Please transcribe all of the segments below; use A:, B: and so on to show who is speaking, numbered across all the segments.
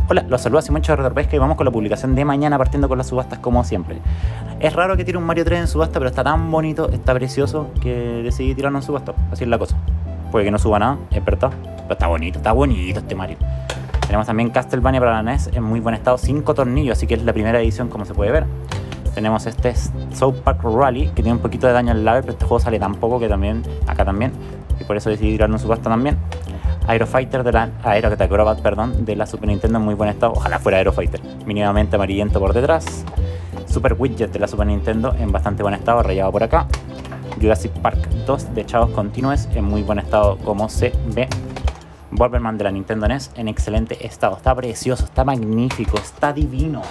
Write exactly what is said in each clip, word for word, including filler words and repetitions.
A: Hola, los saludos hace mucho Retropesca y vamos con la publicación de mañana partiendo con las subastas como siempre. Es raro que tire un Mario tres en subasta, pero está tan bonito, está precioso que decidí tirarlo en subasta. Así es la cosa. Puede que no suba nada, es verdad, pero está bonito, está bonito este Mario. Tenemos también Castlevania para la N E S en muy buen estado, cinco tornillos, así que es la primera edición como se puede ver. Tenemos este South Park Rally que tiene un poquito de daño en el lave, pero este juego sale tan poco que también, acá también, y por eso decidí tirarlo en subasta también. Aero Fighter de la Aero Acrobat, perdón, de la Super Nintendo en muy buen estado, ojalá fuera Aero Fighter, mínimamente amarillento por detrás. Super Widget de la Super Nintendo en bastante buen estado, rayado por acá. Jurassic Park dos de Chavos Continues en muy buen estado como se ve. Bomberman de la Nintendo N E S en excelente estado, está precioso, está magnífico, está divino.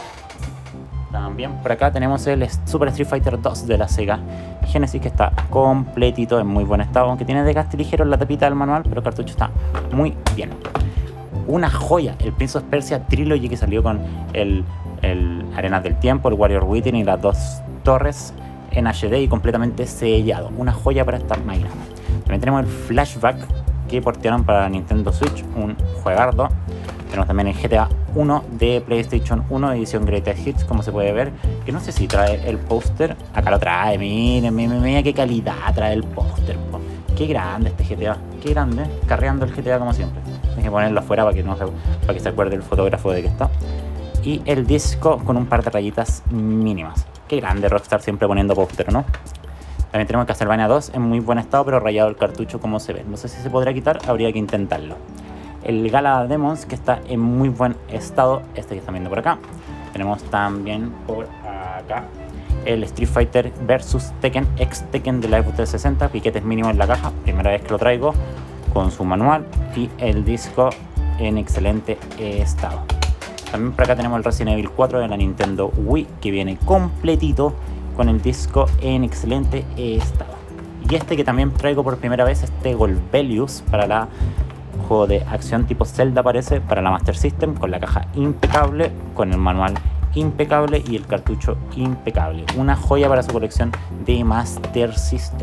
A: También por acá tenemos el Super Street Fighter dos de la Sega Genesis, que está completito en muy buen estado, aunque tiene desgaste ligero en la tapita del manual, pero el cartucho está muy bien. Una joya, el Prince of Persia Trilogy, que salió con el, el Arenas del Tiempo, el Warrior Within y las dos torres en H D y completamente sellado. Una joya para esta máquina. También tenemos el Flashback que portearon para la Nintendo Switch, un juegardo. Tenemos también el G T A uno de PlayStation uno, edición Greatest Hits, como se puede ver. Que no sé si trae el póster. Acá lo trae, miren, miren, miren qué calidad trae el póster. Qué grande este G T A, qué grande, carreando el G T A como siempre. Hay que ponerlo afuera para que, no se, para que se acuerde el fotógrafo de que está. Y el disco con un par de rayitas mínimas. Qué grande Rockstar, siempre poniendo póster, ¿no? También tenemos Castlevania dos en muy buen estado, pero rayado el cartucho como se ve. No sé si se podrá quitar, habría que intentarlo. El Gala Demons, que está en muy buen estado, este que están viendo por acá. Tenemos también por acá el Street Fighter versus Tekken, ex Tekken de la Xbox trescientos sesenta, piquetes mínimos en la caja, primera vez que lo traigo, con su manual y el disco en excelente estado. También por acá tenemos el Resident Evil cuatro de la Nintendo Wii, que viene completito con el disco en excelente estado. Y este que también traigo por primera vez, este Golbelius para la juego de acción tipo Zelda, parece, para la Master System, con la caja impecable, con el manual impecable y el cartucho impecable. Una joya para su colección de Master System.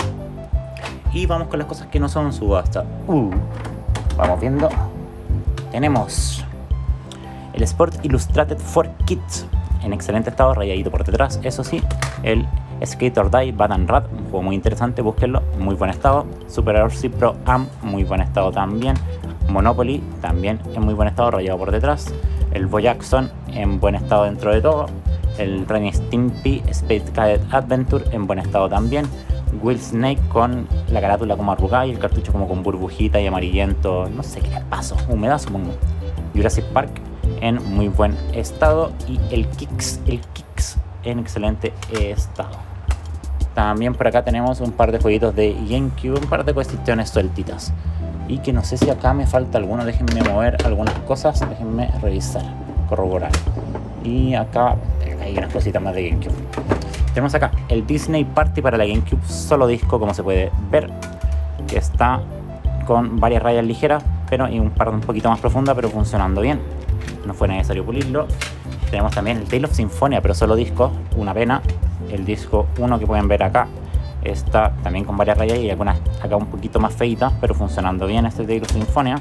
A: Y vamos con las cosas que no son subasta. Uh, vamos viendo. Tenemos el Sport Illustrated for Kids en excelente estado, rayadito por detrás, eso sí. El Skate or Die Bad and Rad, un juego muy interesante, búsquenlo, muy buen estado. Super R C Pro Am, muy buen estado también. Monopoly, también en muy buen estado, rayado por detrás. El Boyackson, en buen estado dentro de todo. El Ren y Stimpy Space Cadet Adventure, en buen estado también. Will Snake con la carátula como arrugada y el cartucho como con burbujita y amarillento, no sé qué le pasó, humedad supongo. Jurassic Park en muy buen estado y el Kicks, el Kicks en excelente estado. También por acá tenemos un par de jueguitos de GameCube, un par de cuestiones sueltitas. Y que no sé si acá me falta alguno, déjenme mover algunas cosas, déjenme revisar, corroborar. Y acá hay unas cositas más de GameCube. Tenemos acá el Disney Party para la GameCube, solo disco como se puede ver, que está con varias rayas ligeras, pero y un par un poquito más profunda, pero funcionando bien. No fue necesario pulirlo. Tenemos también el Tale of Symphonia, pero solo disco, una pena. El disco uno que pueden ver acá está también con varias rayas y algunas acá un poquito más feitas, pero funcionando bien este Tale of Symphonia.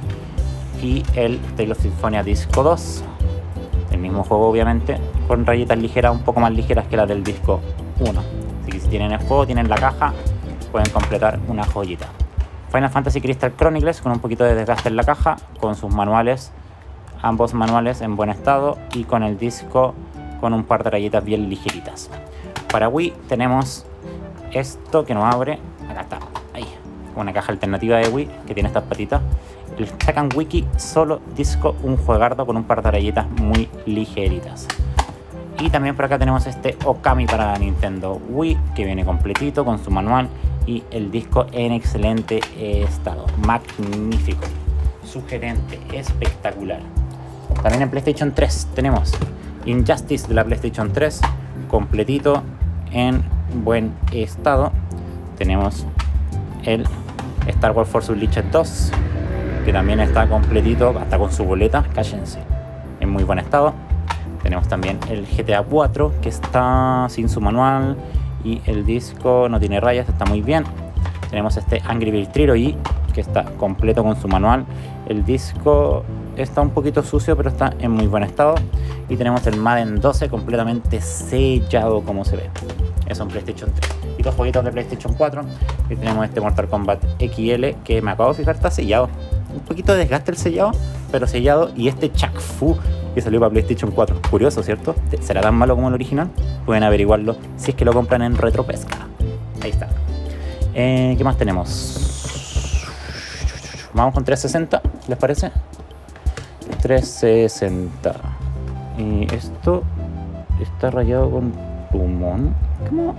A: Y el Tale of Symphonia disco dos, el mismo juego obviamente, con rayitas ligeras, un poco más ligeras que las del disco uno. Así que si tienen el juego, tienen la caja, pueden completar una joyita. Final Fantasy Crystal Chronicles con un poquito de desgaste en la caja, con sus manuales, ambos manuales en buen estado y con el disco con un par de rayitas bien ligeritas. Para Wii tenemos esto que no abre, acá está, ahí, una caja alternativa de Wii que tiene estas patitas. El Chakan Wiki solo disco, un juegardo con un par de rayitas muy ligeritas. Y también por acá tenemos este Okami para la Nintendo Wii, que viene completito con su manual y el disco en excelente estado. Magnífico, sugerente, espectacular. También en PlayStation tres tenemos Injustice de la PlayStation tres, completito en buen estado. Tenemos el Star Wars Force Unleashed dos, que también está completito, hasta con su boleta, cállense, en muy buen estado. Tenemos también el G T A cuatro, que está sin su manual y el disco no tiene rayas, está muy bien. Tenemos este Angry Birds Trilogy que está completo con su manual. El disco está un poquito sucio, pero está en muy buen estado. Y tenemos el Madden doce completamente sellado como se ve. Es un PlayStation tres. Y dos jueguitos de PlayStation cuatro. Y tenemos este Mortal Kombat X L, que me acabo de fijar está sellado. Un poquito de desgaste el sellado, pero sellado. Y este Shaq Fu, que salió para PlayStation cuatro. Curioso, ¿cierto? ¿Será tan malo como el original? Pueden averiguarlo si es que lo compran en Retropesca. Ahí está. Eh, ¿Qué más tenemos? Vamos con trescientos sesenta, ¿les parece? trescientos sesenta. Y esto está rayado con plumón. ¿Cómo?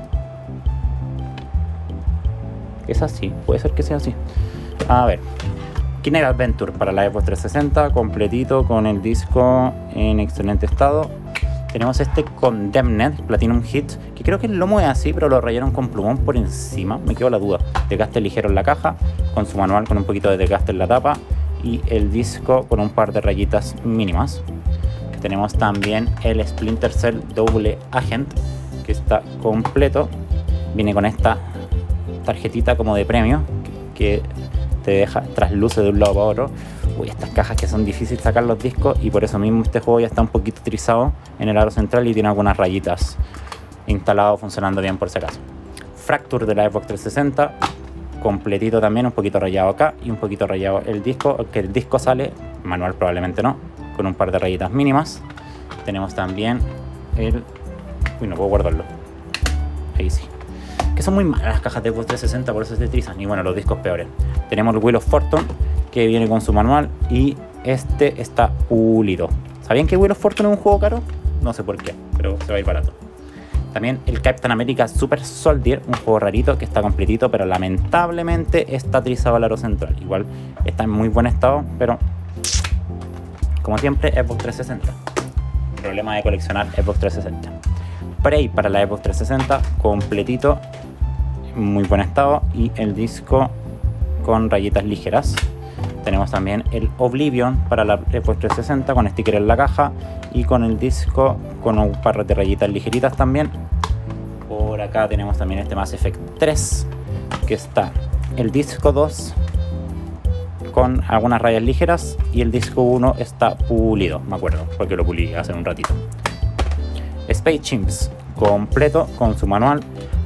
A: Es así, puede ser que sea así. A ver. Kinect Adventure para la Xbox trescientos sesenta, completito con el disco en excelente estado. Tenemos este Condemned Platinum Hit, que creo que el lomo es así, pero lo rayaron con plumón por encima. Me quedó la duda. Desgaste ligero en la caja, con su manual con un poquito de desgaste en la tapa y el disco con un par de rayitas mínimas. Tenemos también el Splinter Cell Double Agent, que está completo. Viene con esta tarjetita como de premio, que te deja trasluce de un lado para otro. Uy, estas cajas que son difíciles sacar los discos, y por eso mismo este juego ya está un poquito trizado en el aro central y tiene algunas rayitas instalado, funcionando bien por si acaso. Fracture de la Xbox trescientos sesenta, completito también, un poquito rayado acá y un poquito rayado el disco, que el disco sale, manual probablemente no, con un par de rayitas mínimas. Tenemos también el... Uy, no puedo guardarlo. Ahí sí. Que son muy malas las cajas de Xbox trescientos sesenta, por eso se trizan. Y bueno, los discos peores. Tenemos el Wheel of Fortune, que viene con su manual, y este está pulido. ¿Sabían que Wheel of Fortune es un juego caro? No sé por qué, pero se va a ir barato. También el Captain America Super Soldier, un juego rarito que está completito, pero lamentablemente está trizado al aro central. Igual está en muy buen estado, pero como siempre, Xbox trescientos sesenta. Problema de coleccionar Xbox trescientos sesenta. Prey para la Xbox trescientos sesenta, completito, muy buen estado, y el disco con rayitas ligeras. Tenemos también el Oblivion para la Xbox trescientos sesenta con sticker en la caja y con el disco con un par de rayitas ligeritas también. Por acá tenemos también este Mass Effect tres, que está el disco dos con algunas rayas ligeras y el disco uno está pulido, me acuerdo, porque lo pulí hace un ratito. Space Chimps completo con su manual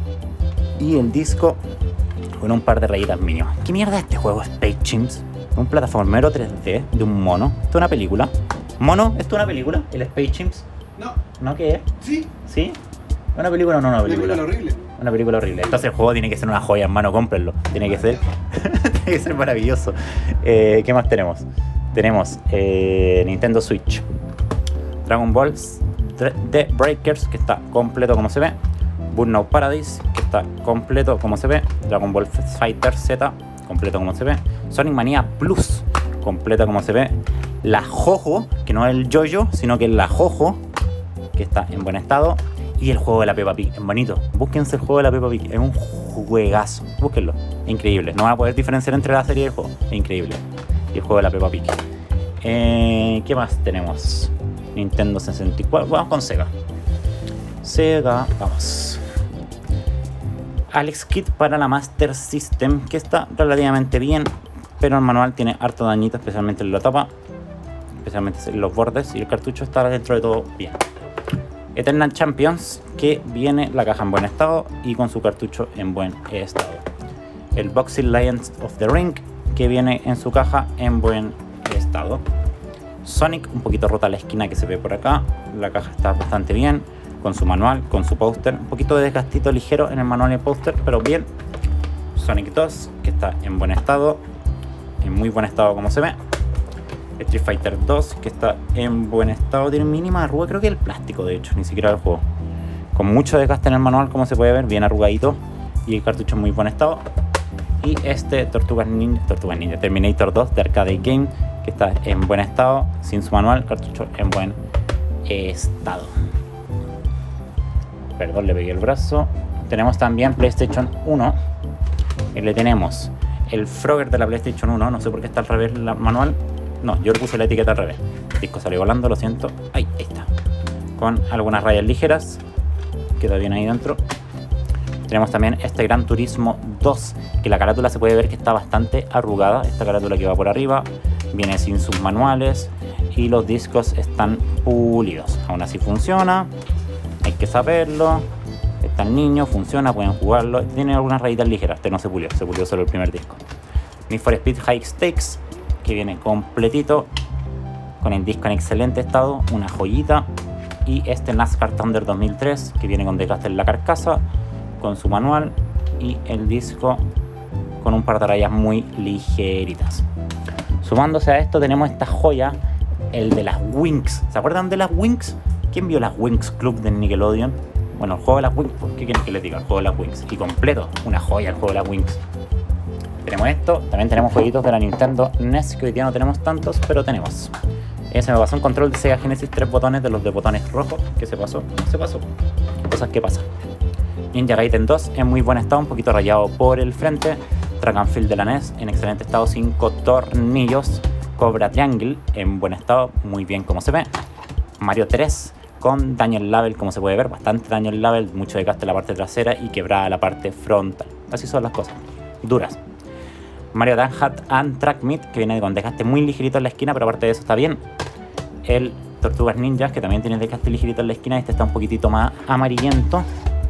A: y el disco con un par de rayitas mínimas. ¿Qué mierda es este juego Space Chimps? Un plataformero tres D de un mono. ¿Esto es una película? ¿Mono? ¿Esto es una película? ¿El Space Chimps?
B: No.
A: ¿No qué es?
B: Sí.
A: ¿Sí? ¿Una película o no una película?
B: Una película horrible.
A: Una película horrible. Entonces el juego tiene que ser una joya, hermano, cómprenlo. Tiene que ser tiene que ser maravilloso. Eh, ¿Qué más tenemos? Tenemos eh, Nintendo Switch, Dragon Ball The Breakers, que está completo como se ve. Burnout Paradise, que está completo como se ve. Dragon Ball Fighter Z, completo como se ve. Sonic Mania Plus, completa como se ve. La Jojo, que no es el Jojo, sino que es la Jojo, que está en buen estado. Y el juego de la Peppa Pig, es bonito. Búsquense el juego de la Peppa Pig, es un juegazo. Búsquenlo, es increíble. No van a poder diferenciar entre la serie y el juego, es increíble. Y el juego de la Peppa Pig. Eh, ¿Qué más tenemos? Nintendo sesenta y cuatro, vamos con Sega. Sega, vamos. Alex Kit para la Master System, que está relativamente bien, pero el manual tiene harto dañito, especialmente en la tapa, especialmente en los bordes, y el cartucho está dentro de todo bien. Eternal Champions, que viene la caja en buen estado y con su cartucho en buen estado. El Boxing Lions of the Ring, que viene en su caja en buen estado. Sonic, un poquito rota la esquina que se ve por acá, la caja está bastante bien, con su manual, con su póster, un poquito de desgastito ligero en el manual y el póster, pero bien. Sonic dos, que está en buen estado, en muy buen estado como se ve. Street Fighter dos, que está en buen estado, tiene mínima arruga, creo que el plástico de hecho, ni siquiera el juego. Con mucho desgaste en el manual, como se puede ver, bien arrugadito, y el cartucho en muy buen estado. Y este Tortugas Ninja, Tortugas Ninja Terminator dos de Arcade Game, que está en buen estado, sin su manual, cartucho en buen estado. Perdón, le pegué el brazo. Tenemos también PlayStation uno, y le tenemos el Frogger de la PlayStation uno, no sé por qué está al revés el manual. No, yo le puse la etiqueta al revés. El disco salió volando, lo siento. Ahí, ahí está. Con algunas rayas ligeras. Queda bien ahí dentro. Tenemos también este Gran Turismo dos, que la carátula se puede ver que está bastante arrugada. Esta carátula que va por arriba viene sin sus manuales y los discos están pulidos. Aún así funciona, hay que saberlo. Está el niño, funciona, pueden jugarlo. Tiene algunas rayitas ligeras, este no se pulió, se pulió solo el primer disco. Need for Speed High Stakes, que viene completito, con el disco en excelente estado, una joyita. Y este NASCAR Thunder dos mil tres, que viene con desgaste en la carcasa, con su manual y el disco con un par de rayas muy ligeritas. Sumándose a esto tenemos esta joya, el de las Winx. ¿Se acuerdan de las Winx? ¿Quién vio las Winx Club de Nickelodeon? Bueno, el juego de las Winx, ¿qué quieren que les diga? El juego de las Winx. Y completo, una joya el juego de las Winx. Tenemos esto, también tenemos jueguitos de la Nintendo N E S, que hoy día no tenemos tantos, pero tenemos. Eh, se me pasó un control de Sega Genesis, tres botones de los de botones rojos. ¿Qué se pasó? Se pasó. Cosas que pasan. Ninja Gaiden dos en muy buen estado, un poquito rayado por el frente. Track and Field de la N E S en excelente estado, cinco tornillos. Cobra Triangle en buen estado, muy bien como se ve. Mario tres con daño en label, como se puede ver, bastante daño en label, mucho desgaste en la parte trasera y quebrada la parte frontal. Así son las cosas, duras. Mario Dance Hat and Track Meet, que viene con desgaste muy ligerito en la esquina, pero aparte de eso está bien. El Tortugas Ninjas, que también tiene desgaste ligerito en la esquina, este está un poquitito más amarillento.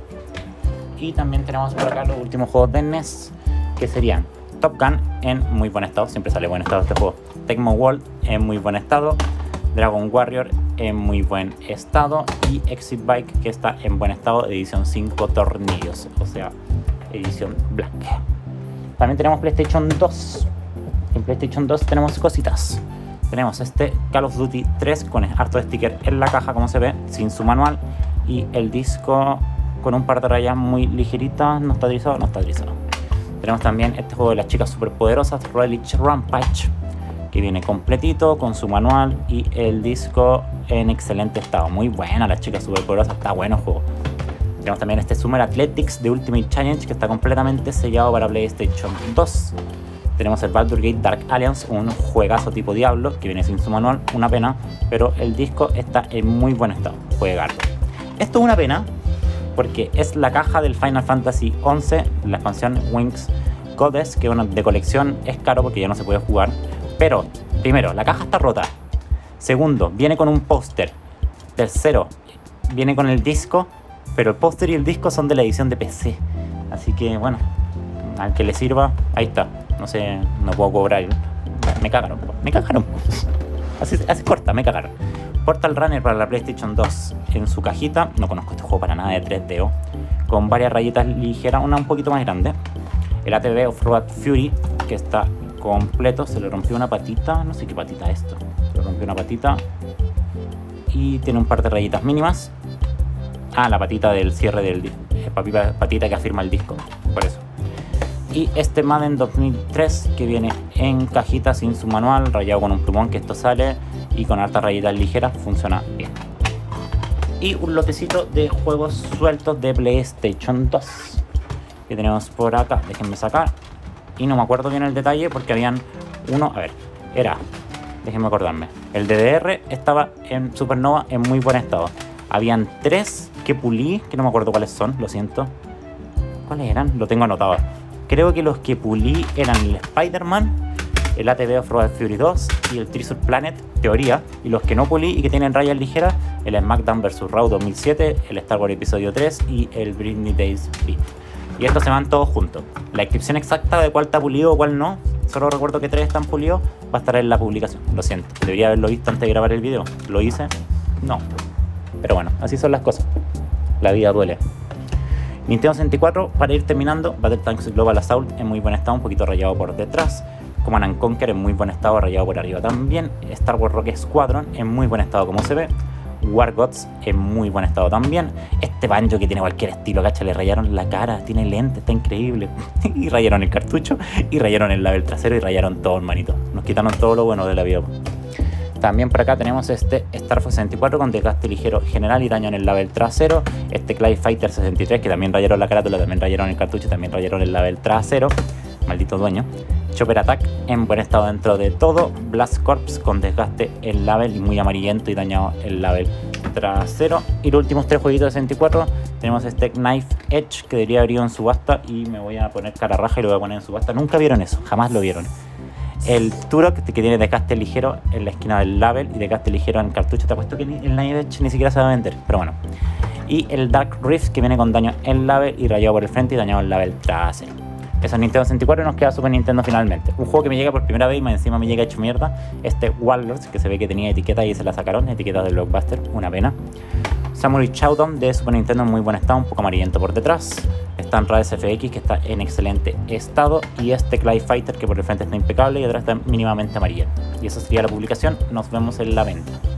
A: Y también tenemos por acá los últimos juegos de N E S, que serían Top Gun en muy buen estado, siempre sale buen estado este juego. Tecmo World en muy buen estado. Dragon Warrior en muy buen estado. Y Exit Bike, que está en buen estado, edición cinco tornillos, o sea, edición black. También tenemos PlayStation dos. En PlayStation dos tenemos cositas. Tenemos este Call of Duty tres con harto de sticker en la caja, como se ve, sin su manual. Y el disco con un par de rayas muy ligeritas. No está trizado, no está trizado. Tenemos también este juego de las chicas superpoderosas, Relic Rampage, que viene completito con su manual y el disco en excelente estado. Muy buena las chicas superpoderosas, está bueno el juego. Tenemos también este Summer Athletics de Ultimate Challenge, que está completamente sellado para PlayStation dos. Tenemos el Baldur's Gate Dark Alliance, un juegazo tipo Diablo, que viene sin su manual, una pena, pero el disco está en muy buen estado, juegarlo. Esto es una pena, porque es la caja del Final Fantasy once, la expansión Winx Goddess, que bueno, de colección es caro porque ya no se puede jugar. Pero, primero, la caja está rota. Segundo, viene con un póster. Tercero, viene con el disco, pero el póster y el disco son de la edición de P C. Así que, bueno, al que le sirva, ahí está. No sé, no puedo cobrar. Me cagaron, me cagaron. Así, así corta, me cagaron. Portal Runner para la PlayStation dos en su cajita. No conozco este juego para nada, de tres D O. Con varias rayitas ligeras, una un poquito más grande. El A T V Off-Road Fury, que está completo. Se le rompió una patita, no sé qué patita es esto. Se le rompió una patita. Y tiene un par de rayitas mínimas. Ah, la patita del cierre del disco. Patita que afirma el disco, por eso. Y este Madden dos mil tres, que viene en cajita sin su manual, rayado con un plumón, que esto sale y con hartas rayitas ligeras, funciona bien. Y un lotecito de juegos sueltos de PlayStation dos que tenemos por acá. Déjenme sacar, y no me acuerdo bien el detalle porque habían uno, a ver, era, déjenme acordarme, el D D R estaba en Supernova en muy buen estado. Habían tres que pulí, que no me acuerdo cuáles son, lo siento. ¿Cuáles eran? Lo tengo anotado. Creo que los que pulí eran el Spider-Man, el A T V Off-Road Fury dos y el Treasure Planet, teoría. Y los que no pulí y que tienen rayas ligeras, el SmackDown versus. Raw dos mil siete, el Star Wars Episodio tres y el Britney Days Beat. Y estos se van todos juntos. La descripción exacta de cuál está pulido o cuál no, solo recuerdo que tres están pulidos, va a estar en la publicación. Lo siento, debería haberlo visto antes de grabar el video. ¿Lo hice? No. Pero bueno, así son las cosas. La vida duele. Nintendo sesenta y cuatro, para ir terminando, Battle Tanks Global Assault en muy buen estado, un poquito rayado por detrás. Command and Conquer en muy buen estado, rayado por arriba también. Star Wars Rogue Squadron en muy buen estado como se ve. War Gods en muy buen estado también. Este Banjo que tiene cualquier estilo, cacha, le rayaron la cara, tiene lente, está increíble. Y rayaron el cartucho, y rayaron el label trasero, y rayaron todo, hermanito. Nos quitaron todo lo bueno de la vida. También por acá tenemos este Star Fox sesenta y cuatro con desgaste ligero general y daño en el label trasero. Este Clay Fighter sesenta y tres, que también rayaron la carátula, también rayaron el cartucho, también rayaron el label trasero. Maldito dueño. Chopper Attack en buen estado dentro de todo. Blast Corps con desgaste el label y muy amarillento y dañado el label trasero. Y los últimos tres jueguitos de sesenta y cuatro Tenemos este Knife Edge que debería haber ido en subasta y me voy a poner cara raja y lo voy a poner en subasta. Nunca vieron eso, jamás lo vieron. El Turok que tiene desgaste ligero en la esquina del label y desgaste ligero en cartucho. Te apuesto que el Knife Edge ni siquiera se va a vender, pero bueno. Y el Dark Rift que viene con daño en label y rayado por el frente y dañado en label trasero. Eso es Nintendo sesenta y cuatro y nos queda Super Nintendo finalmente. Un juego que me llega por primera vez y más encima me llega hecho mierda. Este Warlords, que se ve que tenía etiqueta y se la sacaron, etiqueta de Blockbuster, una pena. Samurai Shodown de Super Nintendo en muy buen estado, un poco amarillento por detrás. Está en Rades F X que está en excelente estado. Y este Clay Fighter que por el frente está impecable y atrás está mínimamente amarillento. Y esa sería la publicación, nos vemos en la venta.